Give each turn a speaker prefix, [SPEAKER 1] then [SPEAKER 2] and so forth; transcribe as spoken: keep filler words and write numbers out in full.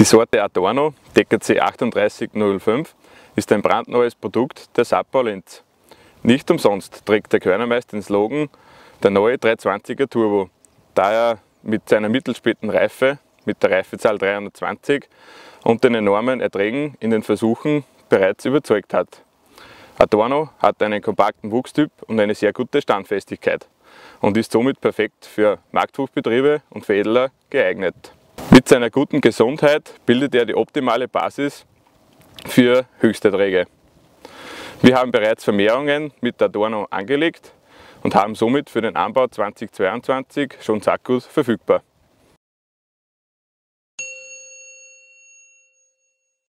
[SPEAKER 1] Die Sorte Adorno D K C achtunddreißig null fünf ist ein brandneues Produkt der Sapporo Linz. Nicht umsonst trägt der Körnermeister den Slogan der neue dreihundertzwanziger Turbo, da er mit seiner mittelspäten Reife, mit der Reifezahl dreihundertzwanzig und den enormen Erträgen in den Versuchen bereits überzeugt hat. Adorno hat einen kompakten Wuchstyp und eine sehr gute Standfestigkeit und ist somit perfekt für Marktfruchtbetriebe und Veredeler geeignet. Mit seiner guten Gesundheit bildet er die optimale Basis für Höchsterträge. Wir haben bereits Vermehrungen mit Adorno angelegt und haben somit für den Anbau zweitausendzweiundzwanzig schon Saatgut verfügbar.